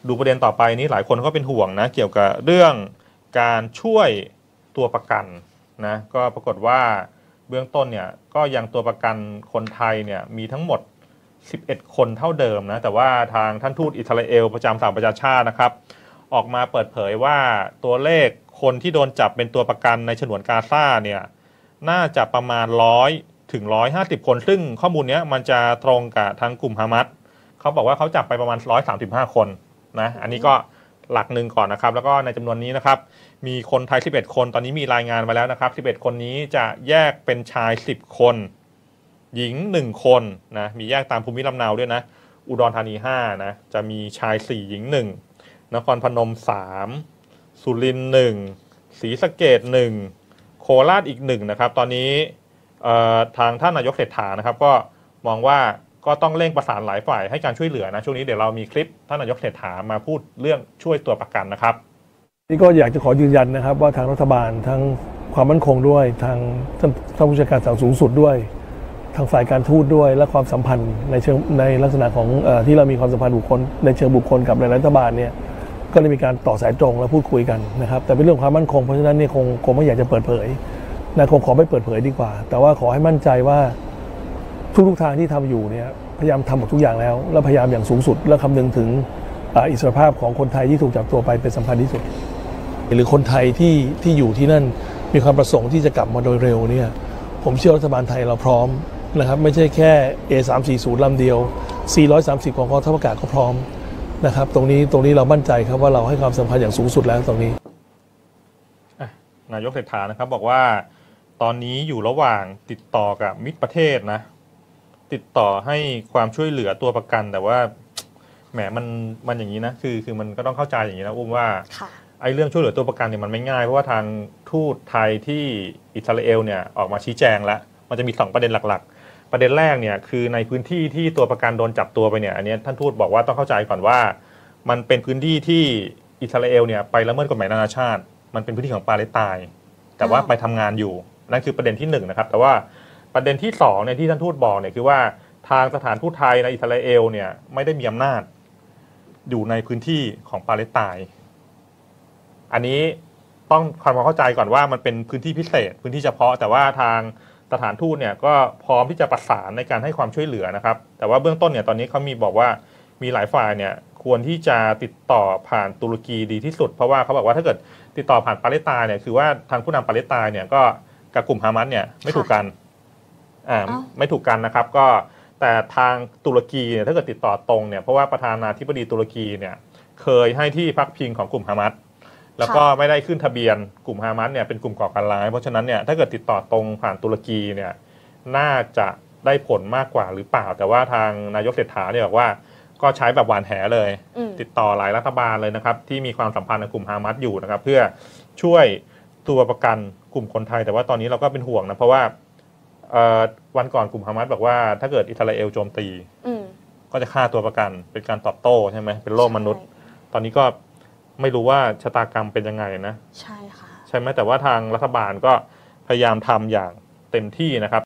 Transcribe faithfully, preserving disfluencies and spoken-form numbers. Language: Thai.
ดูประเด็นต่อไปนี้หลายคนก็เป็นห่วงนะเกี่ยวกับเรื่องการช่วยตัวประกันนะก็ปรากฏว่าเบื้องต้นเนี่ยก็ยังตัวประกันคนไทยเนี่ยมีทั้งหมดสิบเอ็ดคนเท่าเดิมนะแต่ว่าทางท่านทูตอิสราเอลประจำสหประชาชาตินะครับออกมาเปิดเผยว่าตัวเลขคนที่โดนจับเป็นตัวประกันในฉนวนกาซาเนี่ยน่าจะประมาณร้อยถึงร้อยห้าสิบคนซึ่งข้อมูลนี้มันจะตรงกับทางกลุ่มฮามัสเขาบอกว่าเขาจับไปประมาณร้อยสามสิบห้าคนนะอันนี้ก็หลักหนึ่งก่อนนะครับแล้วก็ในจำนวนนี้นะครับมีคนไทยสิบเอ็ดคนตอนนี้มีรายงานมาแล้วนะครับสิบเอ็ดคนนี้จะแยกเป็นชายสิบคนหญิงหนึ่งคนนะมีแยกตามภูมิลำเนาด้วยนะอุดรธานีห้านะจะมีชายสี่หญิงหนึ่งนครพนมสามสุรินทร์หนึ่งศรีสะเกษหนึ่งโคราชอีกหนึ่งนะครับตอนนี้ทางท่านนายกเศรษฐานะครับก็มองว่าก็ต้องเร่งประสานหลายฝ่ายให้การช่วยเหลือนะช่วงนี้เดี๋ยวเรามีคลิปท่านนายกเศรษฐามาพูดเรื่องช่วยตัวประกันนะครับนี่ก็อยากจะขอยืนยันนะครับว่าทางรัฐบาลทั้งความมั่นคงด้วยทางท่านผู้จัดการศาลสูงสุดด้วยทางฝ่ายการทูตด้วยและความสัมพันธ์ในเชิงในลักษณะของเอ่อที่เรามีความสัมพันธ์บุคคลในเชิงบุคคลกับในรัฐบาลเนี่ยก็ได้มีการต่อสายตรงและพูดคุยกันนะครับแต่เป็นเรื่องความมั่นคงเพราะฉะนั้นเนี่ยคงคงไม่อยากจะเปิดเผยนะคงขอไม่เปิดเผยดีกว่าแต่ว่าขอให้มั่นใจว่าทุกๆทางที่ทำอยู่เนี่ยพยายามทำหมดทุกอย่างแล้วและพยายามอย่างสูงสุดและคำนึงถึงอิสรภาพของคนไทยที่ถูกจับตัวไปเป็นสำคัญที่สุดหรือคนไทยที่ที่อยู่ที่นั่นมีความประสงค์ที่จะกลับมาโดยเร็วเนี่ยผมเชื่อรัฐบาลไทยเราพร้อมนะครับไม่ใช่แค่ เอ สามสี่ศูนย์ ลำเดียวสี่ร้อยสามสิบของกองทัพอากาศก็พร้อมนะครับตรงนี้ตรงนี้เรามั่นใจครับว่าเราให้ความสำคัญอย่างสูงสุดแล้วตรงนี้นายกเศรษฐานะครับบอกว่าตอนนี้อยู่ระหว่างติดต่อกับมิตรประเทศนะติดต่อให้ความช่วยเหลือตัวประกันแต่ว่าแหมมันมันอย่างนี้นะคือคือมันก็ต้องเข้าใจอย่างนี้นะอุ้มว่าไอ้เรื่องช่วยเหลือตัวประกันเนี่ยมันไม่ง่ายเพราะว่าทางทูตไทยที่อิสราเอลเนี่ยออกมาชี้แจงแล้วมันจะมีสองประเด็นหลักๆประเด็นแรกเนี่ยคือในพื้นที่ที่ตัวประกันโดนจับตัวไปเนี่ยอันนี้ท่านทูตบอกว่าต้องเข้าใจก่อนว่ามันเป็นพื้นที่ที่อิสราเอลเนี่ยไปละเมิดกฎหมายนานาชาติมันเป็นพื้นที่ของปาเลสไตน์แต่ว่าไปทำงานอยู่นั่นคือประเด็นที่หนึ่งนะครับแต่ว่าประเด็นที่สองเนี่ยที่ท่านทูตบอกเนี่ยคือว่าทางสถานทูตไทยในอิสราเอลเนี่ยไม่ได้มีอำนาจอยู่ในพื้นที่ของปาเลสไตน์อันนี้ต้องความเข้าใจก่อนว่ามันเป็นพื้นที่พิเศษพื้นที่เฉพาะแต่ว่าทางสถานทูตเนี่ยก็พร้อมที่จะประสานในการให้ความช่วยเหลือนะครับแต่ว่าเบื้องต้นเนี่ยตอนนี้เขามีบอกว่ามีหลายฝ่ายเนี่ยควรที่จะติดต่อผ่านตุรกีดีที่สุดเพราะว่าเขาบอกว่าถ้าเกิดติดต่อผ่านปาเลสไตน์เนี่ยคือว่าทางผู้นำปาเลสไตน์เนี่ยก็กับกลุ่มฮามัสเนี่ยไม่ถูกกันอ่าไม่ถูกกันนะครับก็แต่ทางตุรกีเนี่ยถ้าเกิดติดต่อตรงเนี่ยเพราะว่าประธานาธิบดีตุรกีเนี่ยเคยให้ที่พักพิงของกลุ่มฮามัสแล้วก็ไม่ได้ขึ้นทะเบียนกลุ่มฮามัสเนี่ยเป็นกลุ่มก่อการร้ายเพราะฉะนั้นเนี่ยถ้าเกิดติดต่อตรงผ่านตุรกีเนี่ยน่าจะได้ผลมากกว่าหรือเปล่าแต่ว่าทางนายกเศรษฐาเนี่ยบอกว่าก็ใช้แบบหวานแหเลยติดต่อหลายรัฐบาลเลยนะครับที่มีความสัมพันธ์กับกลุ่มฮามัสอยู่นะครับเพื่อช่วยตัวประกันกลุ่มคนไทยแต่ว่าตอนนี้เราก็เป็นห่วงนะเพราะว่าวันก่อนกลุ่มฮามัสบอกว่าถ้าเกิดอิสราเอลโจมตีก็จะฆ่าตัวประกันเป็นการตอบโต้ใช่ไหมเป็นโลกมนุษย์ตอนนี้ก็ไม่รู้ว่าชะตากรรมเป็นยังไงนะใช่ค่ะใช่ไหมแต่ว่าทางรัฐบาลก็พยายามทำอย่างเต็มที่นะครับ